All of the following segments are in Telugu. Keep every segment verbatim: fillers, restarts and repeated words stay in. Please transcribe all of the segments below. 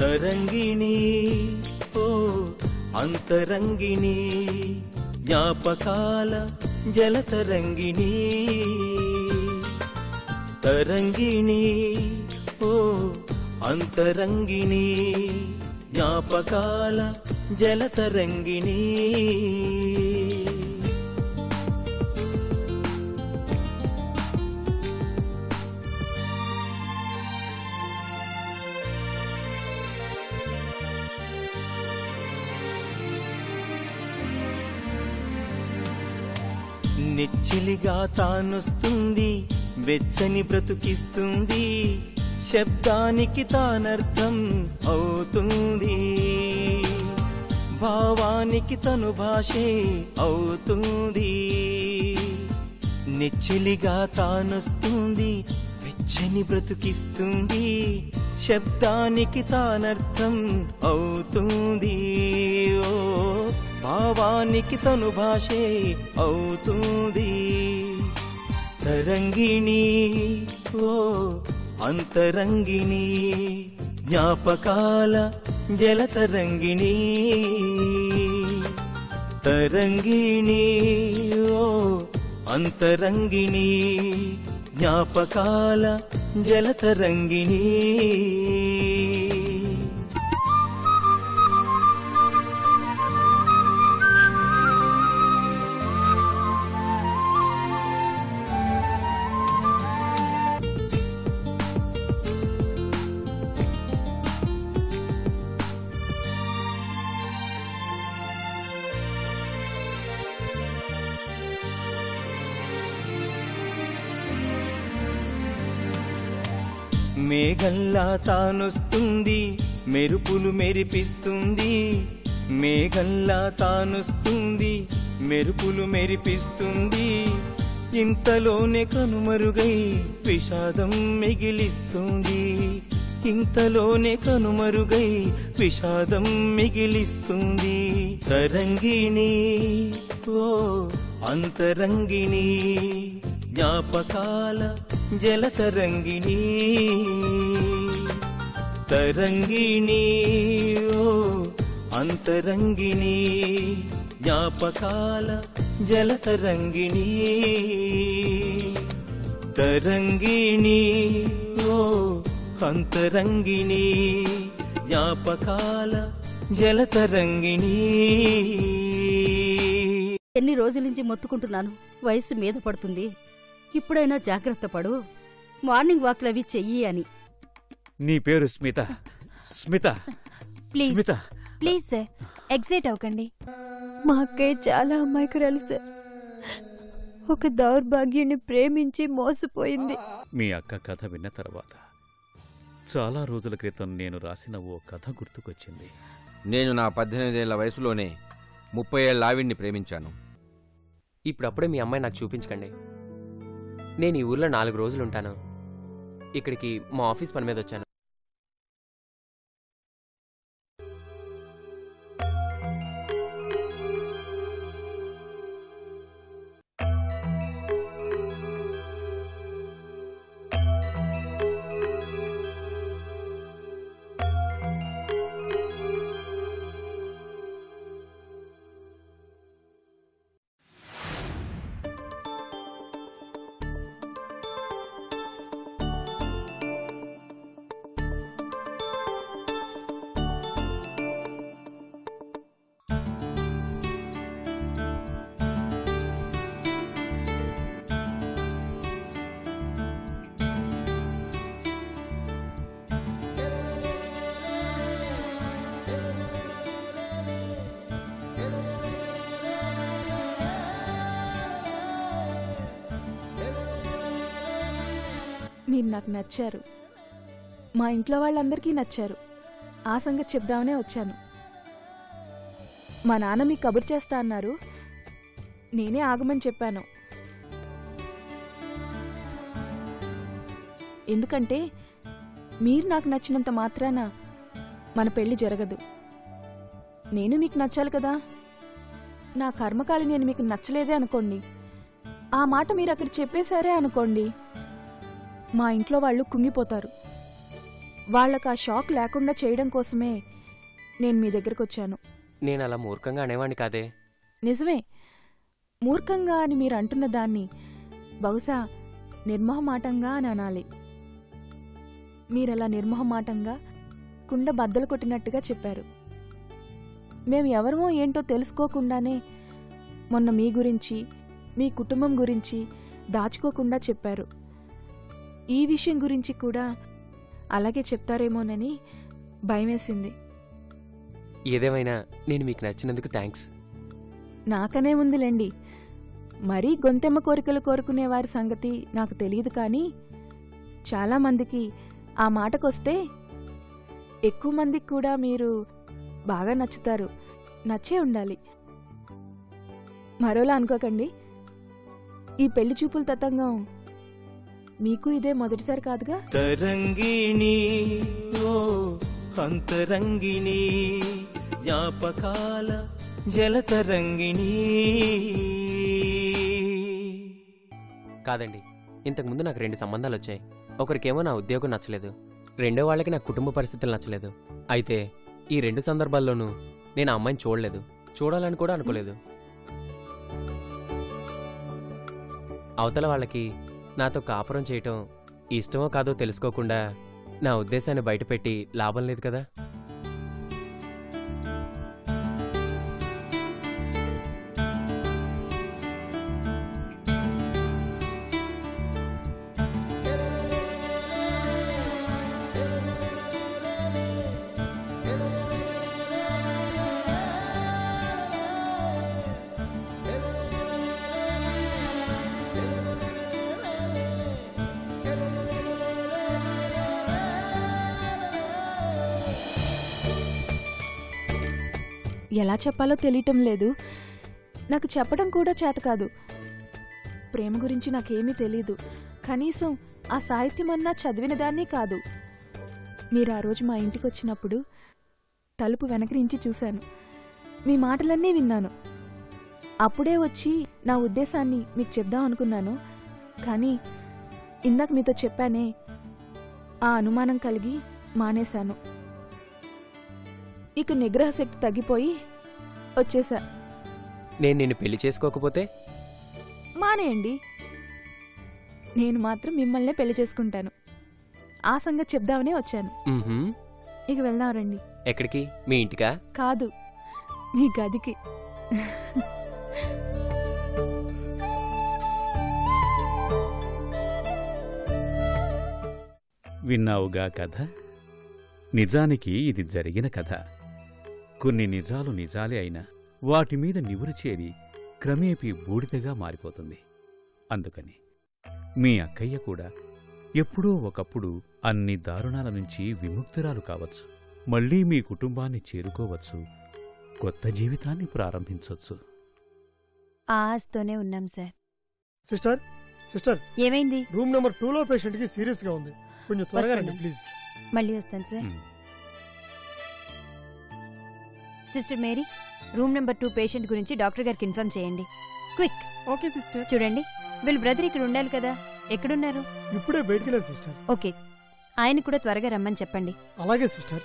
తరంగిణి ఓ అంతరంగిణి జ్ఞాపకాల జలతరంగిణి తరంగిణి ఓ అంతరంగిణి జ్ఞాపకాల జలతరంగిణి నెచ్చిలిగా తానొస్తుంది వెచ్చని బ్రతుకిస్తుంది శబ్దానికి తానర్థం అవుతుంది భావానికి తను భాషే అవుతుంది నెచ్చిలిగా తానొస్తుంది వెచ్చని బ్రతుకిస్తుంది శబ్దానికి తానర్థం అవుతుంది ఓ భావానికి తను భాషే అవుతుంది తరంగిణి ఓ అంతరంగిణి జ్ఞాపకాల జలతరంగిణి తరంగిణి ఓ అంతరంగిణి జ్ఞాపకాల జలతరంగిణి మేఘల్లా తానొస్తుంది మెరుపులు మెరిపిస్తుంది మేఘల్లా తానొస్తుంది మెరుపులు మెరిపిస్తుంది ఇంతలోనే కనుమరుగై విషాదం మిగిలిస్తుంది ఇంతలోనే కనుమరుగై విషాదం మిగిలిస్తుంది తరంగిణి ఓ అంతరంగిణి జ్ఞాపకాల జలతరంగిణి తరంగిణి ఓ అంతరంగిణి జ్ఞాపకాల జలతరంగిణి తరంగిణి ఓ అంతరంగిణి జ్ఞాపకాల జలతరంగిణి. ఎన్ని రోజుల నుంచి మొత్తుకుంటున్నాను, వయసు మీద పడుతుంది, ఇప్పుడైనా జాగ్రత్త పడు, మార్నింగ్ వాక్లు అవి చెయ్యి అని. నీ పేరు Smitha. Smitha please Smitha please sir, excite అవ్వకండి. మా అక్కయ్య చాలా అమాయకురాలు సార్. ఒక దౌర్భాగ్యుని ప్రేమించి మోసపోయింది. మీ అక్క కథ విన్న తర్వాత చాలా రోజుల క్రితం నేను రాసిన ఓ కథ గుర్తుకొచ్చింది. నేను నా పద్దెనిమిదేళ్ల వయసులోనే ముప్పై ఏళ్ళ ఆవిడ్ని ప్రేమించాను. ఇప్పుడప్పుడే మీ అమ్మాయి నాకు చూపించకండి. నేను ఈ ఊర్లో నాలుగు రోజులు ఉంటాను. ఇక్కడికి మా ఆఫీస్ పని మీద వచ్చాను. మీరు నాకు నచ్చారు, మా ఇంట్లో వాళ్ళందరికీ నచ్చారు. ఆ సంగతి చెప్దామనే వచ్చాను. మా నాన్న మీకు కబురు చేస్తా అన్నారు, నేనే ఆగమని చెప్పాను. ఎందుకంటే మీరు నాకు నచ్చినంత మాత్రాన మన పెళ్లి జరగదు. నేను మీకు నచ్చాలి కదా. నా కర్మకాలి నేను మీకు నచ్చలేదే అనుకోండి, ఆ మాట మీరు అక్కడ చెప్పేశారే అనుకోండి, మా ఇంట్లో వాళ్ళు కుంగిపోతారు. వాళ్ళకి ఆ షాక్ లేకుండా చేయడం కోసమే నేను మీ దగ్గరకు వచ్చాను. నేను అలా మూర్ఖంగా అనేవాడిని కాదే. నిజమే, మూర్ఖంగా అని మీరు అంటున్న దాన్ని బహుశా నిర్మోహమాటంగా అని అనాలి. మీరలా నిర్మోహమాటంగా కుండ బద్దలు కొట్టినట్టుగా చెప్పారు. మేము ఎవరమో ఏంటో తెలుసుకోకుండానే మొన్న మీ గురించి, మీ కుటుంబం గురించి దాచుకోకుండా చెప్పారు. ఈ విషయం గురించి కూడా అలాగే చెప్తారేమోనని భయమేసింది. ఏదేమైనా నేను మీకు నచ్చినందుకు థ్యాంక్స్. నాకనే ఉందిలేండి, మరీ గొంతెమ్మ కోరికలు కోరుకునే వారి సంగతి నాకు తెలియదు. కానీ చాలామందికి ఆ మాటకొస్తే ఎక్కువ మందికి కూడా మీరు బాగా నచ్చుతారు. నచ్చే ఉండాలి. మరోలా అనుకోకండి, ఈ పెళ్లి చూపుల తతంగం మీకు ఇదే మొదటిసారి కాదుగా. తరంగిణి ఓ అంతరంగిణి జ్ఞాపకాల జలతరంగిణి. కాదండి, ఇంతకుముందు నాకు రెండు సంబంధాలు వచ్చాయి. ఒకరికేమో నా ఉద్యోగం నచ్చలేదు, రెండో వాళ్ళకి నా కుటుంబ పరిస్థితులు నచ్చలేదు. అయితే ఈ రెండు సందర్భాల్లోనూ నేను ఆ అమ్మాయిని చూడలేదు, చూడాలని కూడా అనుకోలేదు. అవతల వాళ్ళకి నాతో కాపురం చేయటం ఇష్టమో కాదో తెలుసుకోకుండా నా ఉద్దేశాన్ని బయటపెట్టి లాభం లేదు కదా. ఎలా చెప్పాలో తెలియటం లేదు. నాకు చెప్పడం కూడా చేత కాదు. ప్రేమ గురించి నాకేమీ తెలీదు. కనీసం ఆ సాహిత్యమన్నా చదివిన దాన్ని కాదు. మీరు ఆ రోజు మా ఇంటికి వచ్చినప్పుడు తలుపు వెనకరించి చూశాను. మీ మాటలన్నీ విన్నాను. అప్పుడే వచ్చి నా ఉద్దేశాన్ని మీకు చెప్దాం అనుకున్నాను. కానీ ఇందాక మీతో చెప్పానే, ఆ అనుమానం కలిగి మానేశాను. ఇక నిగ్రహ శక్తి తగ్గిపోయి వచ్చేసా. నేను నిన్ను పెళ్లి చేసుకోకపోతే మానేయండి, నేను మాత్రం మిమ్మల్నే పెళ్లి చేసుకుంటాను. ఆ సంగతి చెప్దామనే వచ్చాను. మ్మ్హ్మ్. ఇక వెళ్దాం రండి. ఎక్కడికి? మీ ఇంటికా? కాదు, మీ గదికి. విన్నావుగా కథ. నిజానికి ఇది జరిగిన కథ. కొన్ని నిజాలు నిజాలే అయినా వాటి మీద నివురు చేరి క్రమేపీ బూడిదగా మారిపోతుంది. అందుకని మీ అక్కయ్య కూడా ఎప్పుడో ఒకప్పుడు అన్ని దారుణాల నుంచి విముక్తురాలు కావచ్చు. మళ్లీ మీ కుటుంబాన్ని చేరుకోవచ్చు, కొత్త జీవితాన్ని ప్రారంభించవచ్చు. ఆ ఆశతోనే ఉన్నాం సార్. సిస్టర్ సిస్టర్ ఏమైంది? రూమ్ నెంబర్ టూ లో పేషెంట్ కి సీరియస్ గా ఉంది. కొంచెం త్వరగా రండి ప్లీజ్. మళ్ళీ వస్తాను sir. Um. Sister Mary, room number two patient గురించి డాక్టర్ గారికి ఇన్ఫార్మ్ చేయండి. క్విక్. Okay sister. చూడండి, వీళ్ళ బ్రదర్ ఇక్కడ ఉండాలి కదా, ఎక్కడున్నారు? ఇప్పుడే బయటికి వెళ్ళారు సిస్టర్. ఓకే, ఆయన కూడా త్వరగా రమ్మని చెప్పండి. అలాగే సిస్టర్.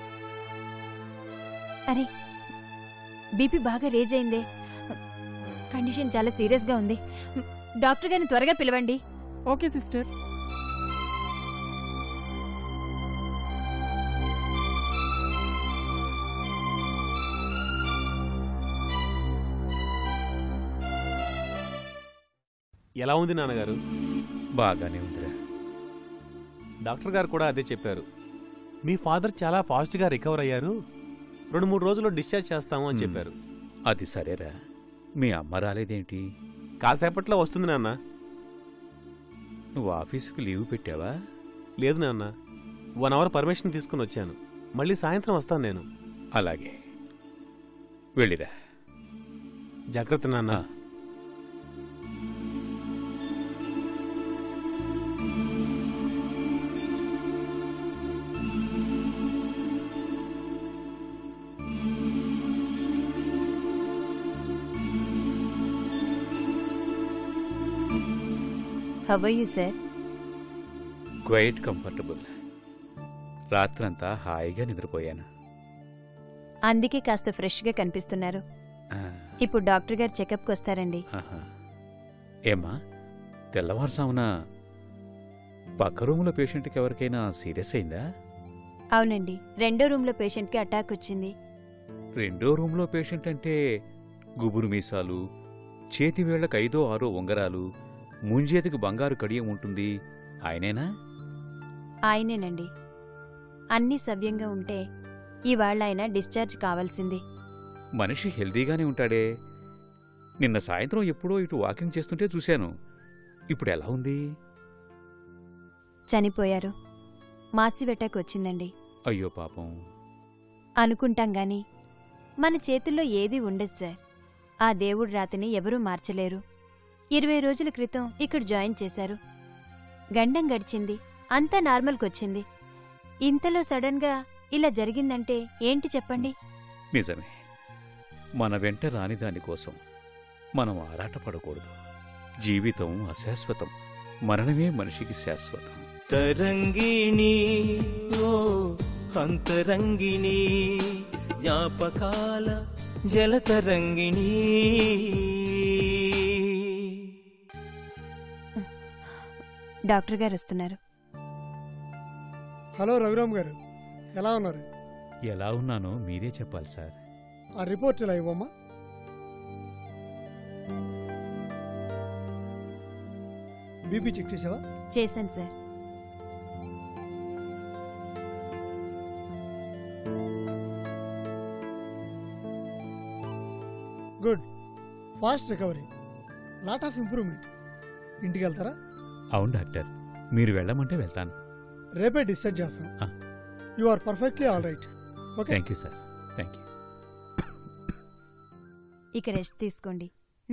అరే, బీపీ బాగా రేజ్ అయిందే, కండిషన్ చాలా సీరియస్ గా ఉంది. డాక్టర్ గారిని త్వరగా పిలవండి. Okay sister. ఎలా ఉంది నాన్నగారు? బాగానే ఉందిరా. డాక్టర్ గారు కూడా అదే చెప్పారు. మీ ఫాదర్ చాలా ఫాస్ట్గా రికవర్ అయ్యారు, రెండు మూడు రోజుల్లో డిశ్చార్జ్ చేస్తాము అని చెప్పారు. అది సరేరా, మీ అమ్మ రాలేదేంటి? కాసేపట్లో వస్తుంది నాన్న. నువ్వు ఆఫీసుకు లీవ్ పెట్టావా? లేదు నాన్న, వన్ అవర్ పర్మిషన్ తీసుకుని వచ్చాను. మళ్ళీ సాయంత్రం వస్తాను నేను. అలాగే, వెళ్ళిరా. జాగ్రత్త నాన్న. How are you sir? Quite comfortable. రాత్రంతా హాయిగా నిద్రపోయాను. అందుకే కాస్త ఫ్రెష్గా కనిపిస్తున్నారు. ఆ, ఇప్పుడు డాక్టర్ గారు చెకప్కి వస్తారండి. ఆహా. ఏమ్మా, తెల్లవారుసామున పక్క రూములో పేషెంట్కి ఎవరికైనా సీరియస్ అయిందా? అవునండి, రెండో రూమ్లో పేషెంట్కి అటాక్ వచ్చింది. రెండో రూమ్లో పేషెంట్ అంటే గుబురు మీసాలు, చేతివేళ్లకు ఐదో ఆరో ఉంగరాలు, ముంజేతికి బంగారు కడియం ఉంటుంది, ఆయనేనా? ఆయనేనండి. అన్నీ సవ్యంగా ఉంటే ఇవాళ ఆయన డిశ్చార్జ్ కావాల్సింది. మనిషి హెల్దీగానే ఉంటాడే. నిన్న సాయంత్రం ఎప్పుడో ఇటు వాకింగ్ చేస్తుంటే చూశాను. ఇప్పుడు ఎలా ఉంది? చనిపోయారు. మాసివెటాక్ వచ్చిందండి. అయ్యో పాపం. అనుకుంటాం గాని మన చేతుల్లో ఏదీ ఉండదు సార్. ఆ దేవుడి రాతని ఎవరూ మార్చలేరు. ఇరవై రోజుల క్రితం ఇక్కడ జాయిన్ చేశారు. గండం గడిచింది, అంతా నార్మల్కొచ్చింది. ఇంతలో సడన్గా ఇలా జరిగిందంటే ఏంటి చెప్పండి? నిజమే. మన వెంట రాని దానికోసం మనం ఆరాటపడకూడదు. జీవితం అశాశ్వతం, మరణమే మనిషికి శాశ్వతం. తరంగిణి ఓ అంతరంగిణి, జ్ఞాపకాల జలతరంగిణి. డాక్టర్ గారు వస్తున్నారు. హలో రఘురామ్ గారు, ఎలా ఉన్నారు? ఎలా ఉన్నానో మీరే చెప్పాలి సార్. ఆ రిపోర్ట్ ఇలా ఇవ్వమ్మా. బీపీ చెక్ చేసావా? చేశాను sir. Good, fast recovery, lot of improvement. ఇంటికి వెళ్తారా? అవును డాక్టర్, మీరు వెళ్ళమంటే వెళ్తాను. రేపే డిశ్చార్జ్ చేస్తాం. You are perfectly all right. Okay, thank you sir. Thank you. ఇక రెస్ట్ తీసుకోండి.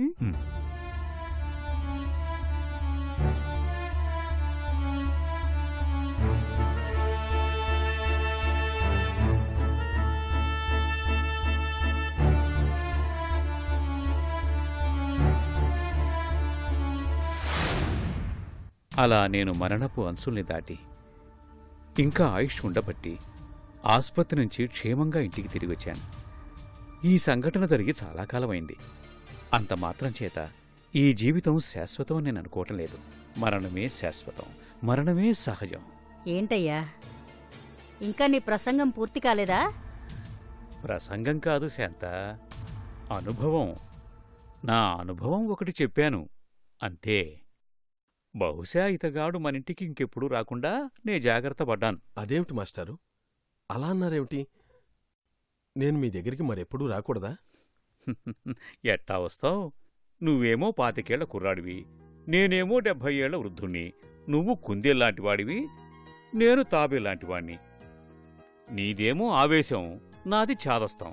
అలా నేను మరణపు అంచుల్ని దాటి ఇంకా ఆయుష్ ఉండబట్టి ఆసుపత్రి నుంచి క్షేమంగా ఇంటికి తిరిగి వచ్చాను. ఈ సంఘటన జరిగి చాలా కాలమైంది. అంత మాత్రం చేత ఈ జీవితం శాశ్వతం నేను అనుకోవటం లేదు. మరణమే శాశ్వతం, మరణమే సహజం. ఏంటయ్యా, ఇంకా నీ ప్రసంగం పూర్తి కాలేదా? ప్రసంగం కాదు శాంత, అనుభవం. నా అనుభవం ఒకటి చెప్పాను అంతే. బహుశా ఇతగాడు మనింటికి ఇంకెప్పుడు రాకుండా నే జాగ్రత్త పడ్డాను. అదేమిటి మాస్టారు, అలా అన్నారేమిటి? నేను మీ దగ్గరికి మరెప్పుడూ రాకూడదా? ఎట్టా వస్తావు? నువ్వేమో పాతికేళ్ల కుర్రాడివి, నేనేమో డెబ్భై ఏళ్ల వృద్ధుణ్ణి. నువ్వు కుందేల్లాంటివాడివి, నేను తాబేలాంటివాణ్ణి. నీదేమో ఆవేశం, నాది చాదస్తం.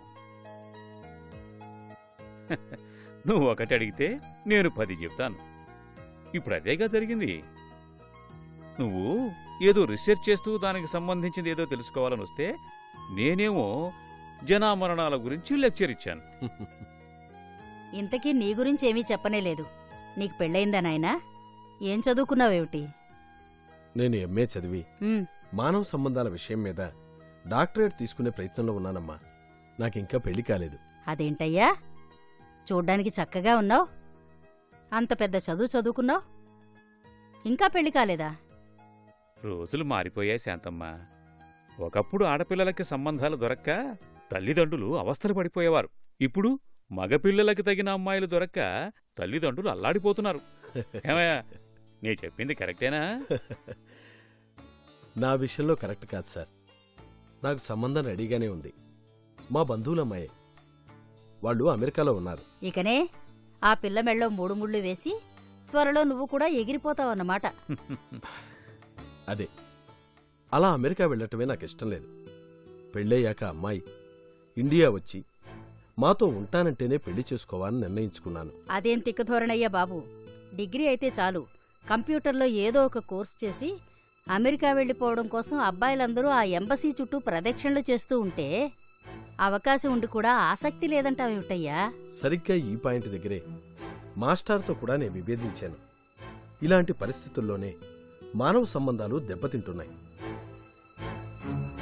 నువ్వు ఒకటి అడిగితే నేను పది చెప్తాను. ఇప్పుడు అదేగా జరిగింది. నువ్వు ఏదో రీసెర్చ్ చేస్తూ దానికి సంబంధించింది ఏదో తెలుసుకోవాలని వస్తే నేనేమో జనామరణాల గురించి లెక్చర్ ఇచ్చాను. ఇంతకీ నీ గురించి ఏమీ చెప్పనేలేదు. నీకు పెళ్ళయిందా నాయనా? ఏం చదువుకున్నావేమిటి? నేను ఎంఏ చదివి మానవ సంబంధాల విషయం మీద డాక్టరేట్ తీసుకునే ప్రయత్నంలో ఉన్నానమ్మా. నాకింకా పెళ్లి కాలేదు. అదేంటయ్యా, చూడ్డానికి చక్కగా ఉన్నావు, అంత పెద్ద చదువు చదువుకున్నావు, ఇంకా పెళ్లి కాలేదా? రోజులు మారిపోయాయి శాంతమ్మ. ఒకప్పుడు ఆడపిల్లలకి సంబంధాలు దొరక్క తల్లిదండ్రులు అవస్థలు పడిపోయేవారు. ఇప్పుడు మగపిల్లలకి తగిన అమ్మాయిలు దొరక్క తల్లిదండ్రులు అల్లాడిపోతున్నారు. ఏమయ్యా, నీ చెప్పింది కరెక్టేనా? నా విషయంలో కరెక్ట్ కాదు సార్. నాకు సంబంధం రెడీగానే ఉంది. మా బంధువులమ్మాయే. వాళ్ళు అమెరికాలో ఉన్నారు. ఇకనే ఆ పిల్ల మెళ్ళో మూడు ముళ్ళు వేసి త్వరలో నువ్వు కూడా ఎగిరిపోతావన్నమాట. అదే, అలా అమెరికా వెళ్ళటమే నాకిష్టం లేదు. పెళ్ళయ్యాక అమ్మాయి ఇండియా వచ్చి మాతో ఉంటానంటేనే పెళ్లి చేసుకోవాలని నిర్ణయించుకున్నాను. అదేం తిక్కధోరణయ్యా బాబు. డిగ్రీ అయితే చాలు, కంప్యూటర్లో ఏదో ఒక కోర్సు చేసి అమెరికా వెళ్ళిపోవడం కోసం అబ్బాయిలందరూ ఆ ఎంబసీ చుట్టూ ప్రదక్షిణలు చేస్తూ ఉంటే అవకాశం ఉండి కూడా ఆసక్తి లేదంటావేమిటయ్యా? సరిగ్గా ఈ పాయింట్ దగ్గరే మాస్టార్తో కూడా నేను విభేదించాను. ఇలాంటి పరిస్థితుల్లోనే మానవ సంబంధాలు దెబ్బతింటున్నాయి.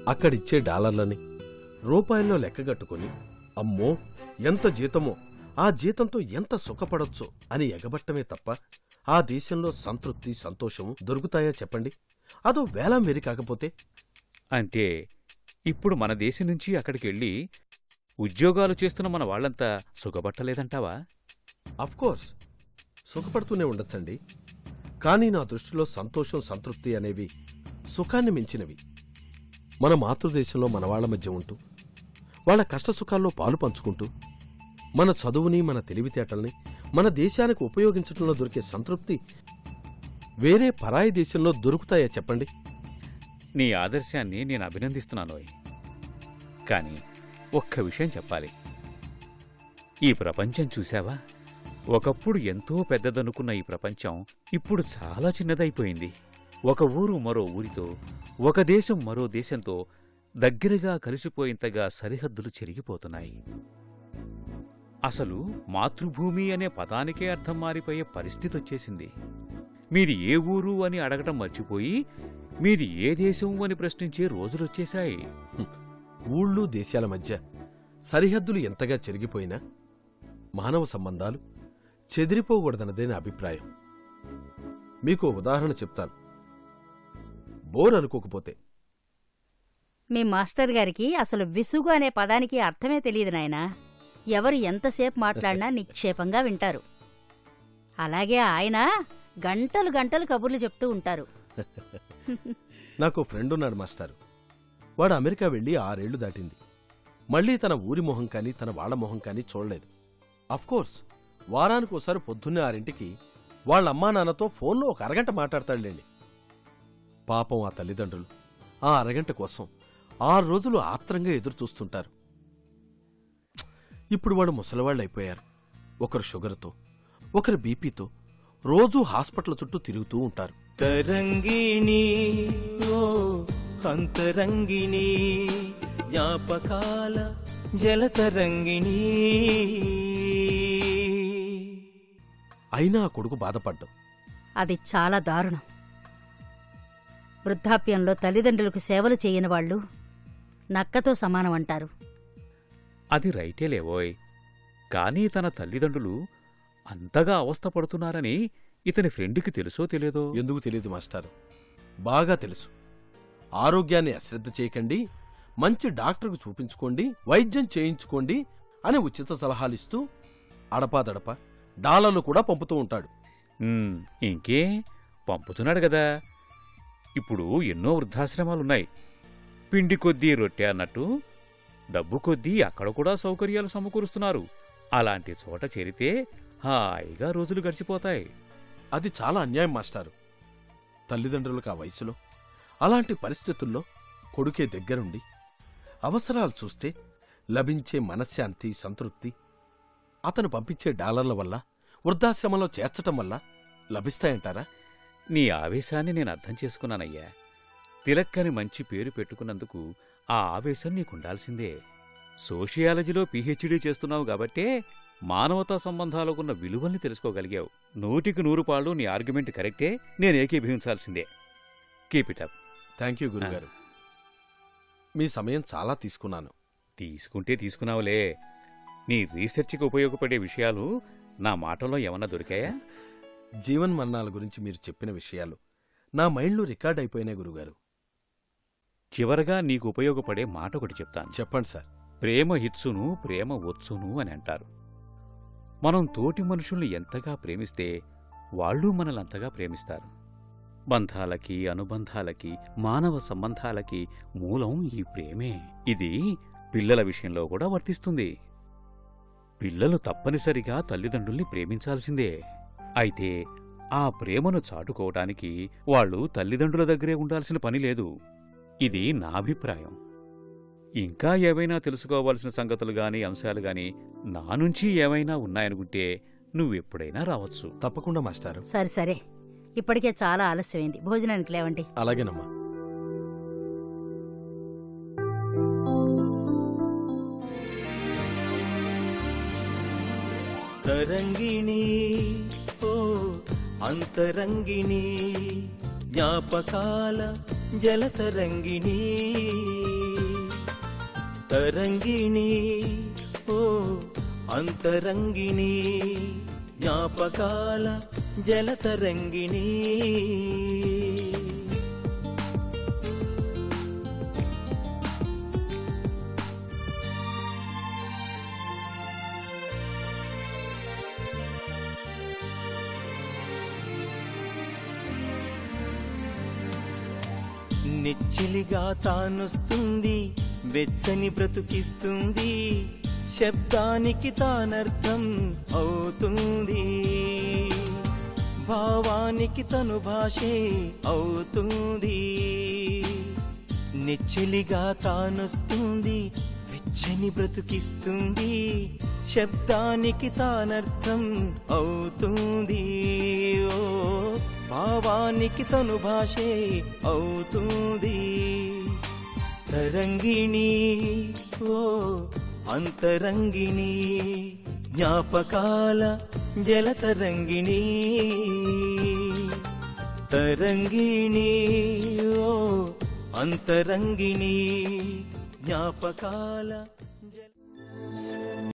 అక్కడిచ్చే డాలర్లని రూపాయల్లో లెక్కగట్టుకుని అమ్మో ఎంత జీతమో, ఆ జీతంతో ఎంత సుఖపడొచ్చో అని ఎగబట్టమే తప్ప ఆ దేశంలో సంతృప్తి సంతోషము దొరుకుతాయా చెప్పండి? అదో వేలం వెరి కాకపోతే. అంటే ఇప్పుడు మన దేశం నుంచి అక్కడికెళ్ళి ఉద్యోగాలు చేస్తున్న మన వాళ్లంతా సుఖపట్టలేదంటావా? అఫ్కోర్స్ సుఖపడుతూనే ఉండొచ్చండి. కానీ నా దృష్టిలో సంతోషం సంతృప్తి అనేవి సుఖాన్ని మించినవి. మన మాతృదేశంలో మన వాళ్ల మధ్య ఉంటూ వాళ్ల కష్టసుఖాల్లో పాలు పంచుకుంటూ మన చదువుని మన తెలివితేటల్ని మన దేశానికి ఉపయోగించడంలో దొరికే సంతృప్తి వేరే పరాయి దేశంలో దొరుకుతాయా చెప్పండి? నీ ఆదర్శాన్ని నేను అభినందిస్తున్నానోయ్. కాని ఒక్క విషయం చెప్పాలి. ఈ ప్రపంచం చూశావా? ఒకప్పుడు ఎంతో పెద్దదనుకున్న ఈ ప్రపంచం ఇప్పుడు చాలా చిన్నదైపోయింది. ఒక ఊరు మరో ఊరితో, ఒక దేశం మరో దేశంతో దగ్గరగా కలిసిపోయేంతగా సరిహద్దులు చెరిగిపోతున్నాయి. అసలు మాతృభూమి అనే పదానికే అర్థం మారిపోయే పరిస్థితి వచ్చేసింది. మీది ఏ ఊరు అని అడగటం మర్చిపోయి మీది ఏ దేశం అని ప్రశ్నించే రోజులొచ్చేశాయి. ఊళ్ళు దేశాల మధ్య సరిహద్దులు ఎంతగా చెరిగిపోయినా మానవ సంబంధాలు చెదిరిపోకూడదన్నదే నా అభిప్రాయం. మీకు ఉదాహరణ చెప్తాను, బోర్ అనుకోకపోతే. మీ మాస్టర్ గారికి అసలు విసుగు అనే పదానికి అర్థమే తెలియదు నాయనా. ఎవరు ఎంతసేపు మాట్లాడినా నిక్షేపంగా వింటారు. అలాగే ఆయన గంటలు గంటలు కబుర్లు చెప్తూ ఉంటారు. నాకు ఫ్రెండ్ ఉన్నాడు మాస్టారు. వాడు అమెరికా వెళ్ళి ఆరేళ్లు దాటింది. మళ్లీ తన ఊరి మొహం కాని తన వాళ్ల మొహం కాని చూడలేదు. అఫ్కోర్స్ వారానికోసారి పొద్దున్నే ఆరింటికి వాళ్ళ అమ్మా నాన్నతో ఫోన్లో ఒక అరగంట మాట్లాడతాడులేండి. పాపం ఆ తల్లిదండ్రులు ఆ అరగంట కోసం ఆరు రోజులు ఆత్రంగా ఎదురుచూస్తుంటారు. ఇప్పుడు వాడు ముసలివాళ్ళు అయిపోయారు. ఒకరు షుగర్తో, ఒకరు బీపీతో రోజూ హాస్పిటల్ చుట్టూ తిరుగుతూ ఉంటారు. తరంగిణి ఓ అంతరంగిణి జ్ఞాపకాల జలతరంగిణి. అయినా ఆ కొడుకు బాధపడ్డం అది చాలా దారుణం. వృద్ధాప్యంలో తల్లిదండ్రులకు సేవలు చేయని వాళ్ళు నక్కతో సమానం అంటారు. అది రైటేలేవోయ్. కానీ తన తల్లిదండ్రులు అంతగా అవస్థపడుతున్నారని ఇతని ఫ్రెండ్కి తెలుసో తెలియదో? ఎందుకు తెలియదు మాస్టారు, బాగా తెలుసు. ఆరోగ్యాన్ని అశ్రద్ధ చేయకండి, మంచి డాక్టర్కు చూపించుకోండి, వైద్యం చేయించుకోండి అని ఉచిత సలహాలిస్తూ అడపాదడప డాలర్లు కూడా పంపుతూ ఉంటాడు. ఇంకే పంపుతున్నాడు గదా. ఇప్పుడు ఎన్నో వృద్ధాశ్రమాలున్నాయి. పిండి కొద్దీ రొట్టె అన్నట్టు డబ్బు కొద్దీ అక్కడ కూడా సౌకర్యాలు సమకూరుస్తున్నారు. అలాంటి చోట చేరితే హాయిగా రోజులు గడిచిపోతాయి. అది చాలా అన్యాయం మాస్టారు. తల్లిదండ్రులకు ఆ వయసులో అలాంటి పరిస్థితుల్లో కొడుకే దగ్గరుండి అవసరాలు చూస్తే లభించే మనశ్శాంతి సంతృప్తి అతను పంపించే డాలర్ల వల్ల వృద్ధాశ్రమంలో చేర్చటం వల్ల లభిస్తాయంటారా? నీ ఆవేశాన్ని నేను అర్థం చేసుకున్నానయ్యా. తిలక్కని మంచి పేరు పెట్టుకున్నందుకు ఆ ఆవేశం నీకుండాల్సిందే. సోషియాలజీలో పీహెచ్డీ చేస్తున్నావు కాబట్టే మానవతా సంబంధాలకున్న విలువల్ని తెలుసుకోగలిగావు. నూటికి నూరు పాళ్ళు నీ ఆర్గ్యుమెంట్ కరెక్టే, నేను ఏకీభవించాల్సిందే. Keep it up. Thank you గురుగారు. మీ సమయం చాలా తీసుకున్నాను. తీసుకుంటే తీసుకున్నావులే. నీ రీసెర్చ్కి ఉపయోగపడే విషయాలు నా మాటల్లో ఏమన్నా దొరికాయా? జీవన్మరణాల గురించి మీరు చెప్పిన విషయాలు నా మైండ్లో రికార్డ్ అయిపోయినాయి గురుగారు. చివరగా నీకు ఉపయోగపడే మాట ఒకటి చెప్తాను. చెప్పండి సార్. ప్రేమ హిత్సును ప్రేమ ఒత్సును అని అంటారు. మనం తోటి మనుషుల్ని ఎంతగా ప్రేమిస్తే వాళ్ళూ మనలంతగా ప్రేమిస్తారు. బంధాలకి అనుబంధాలకి మానవ సంబంధాలకి మూలం ఈ ప్రేమే. ఇది పిల్లల విషయంలో కూడా వర్తిస్తుంది. పిల్లలు తప్పనిసరిగా తల్లిదండ్రుల్ని ప్రేమించాల్సిందే. అయితే ఆ ప్రేమను చాటుకోవటానికి వాళ్ళు తల్లిదండ్రుల దగ్గరే ఉండాల్సిన పని లేదు. ఇది నా అభిప్రాయం. ఇంకా ఏవైనా తెలుసుకోవాల్సిన సంగతులు గాని అంశాలు గాని నా నుంచి ఏమైనా ఉన్నాయనుకుంటే నువ్వెప్పుడైనా రావచ్చు. తప్పకుండా మాస్టారు. సరే సరే, ఇప్పటికే చాలా ఆలస్యమైంది. భోజనానికి లేవండి. అలాగేనమ్మా. తరంగిణి ఓ అంతరంగిణి జ్ఞాపకాల జలతరంగిణి. తరంగిణి ఓ అంతరంగిణి జ్ఞాపకాల జలతరంగిణి నిచ్చిలిగా తానొస్తుంది వెచ్చని బ్రతుకిస్తుంది శబ్దానికి తానర్థం అవుతుంది భావానికి తను భాషే అవుతుంది నిచ్చిలిగా తానొస్తుంది వెచ్చని బ్రతుకిస్తుంది శబ్దానికి తానర్థం అవుతుంది ఓ భావానికి తను భాషే అవుతుంది తరంగిణి ఓ అంతరంగిణి జ్ఞాపకాల జలతరంగిణి తరంగిణి ఓ అంతరంగిణి జ్ఞాపకాల